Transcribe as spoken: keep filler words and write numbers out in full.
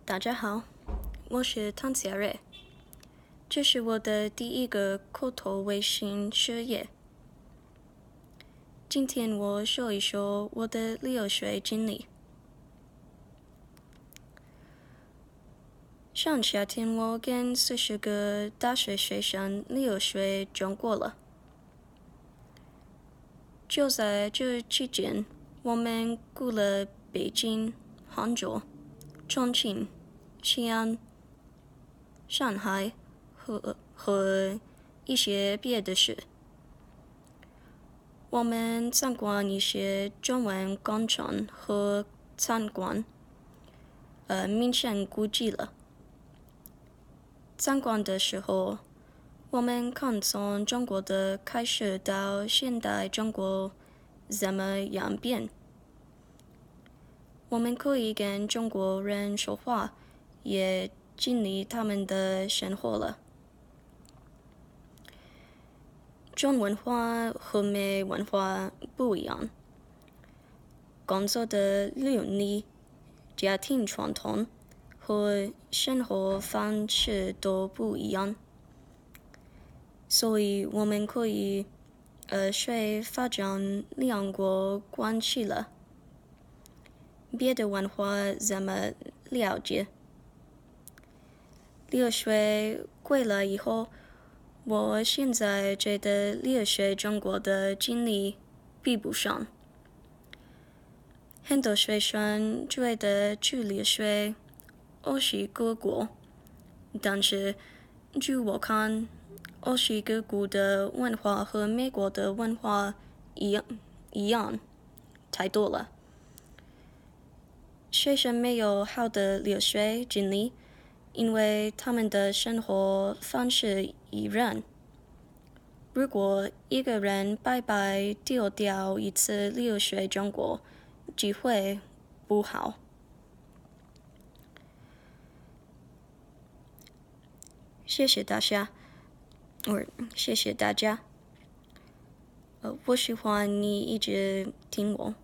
大家好，我是唐小瑞，这是我的第一个口头微信事业。今天我说一说我的留学经历。上夏天我跟四十个大学学生留学中国了。就在这期间，我们去了北京、杭州、重庆、西安、上海和和一些别的市。我们参观一些中文工程和参观呃名胜古迹了。参观的时候，我们看从中国的开始到现代中国怎么样变。我们可以跟中国人说话，也经历他们的生活了。中文化和美文化不一样，工作的伦理、家庭传统和生活方式都不一样，所以我们可以呃学发展两国关系了。别的文化怎么了解？留学回来以后，我现在觉得留学中国的经历比不上。很多学生觉得去留学我是各国，但是据我看，我是各国的文化和美国的文化一样一样太多了。学生没有好的留学经历，因为他们的生活方式一样。如果一个人白白丢掉一次留学中国，机会不好。谢谢大家，或谢谢大家。呃，我喜欢你一直听我。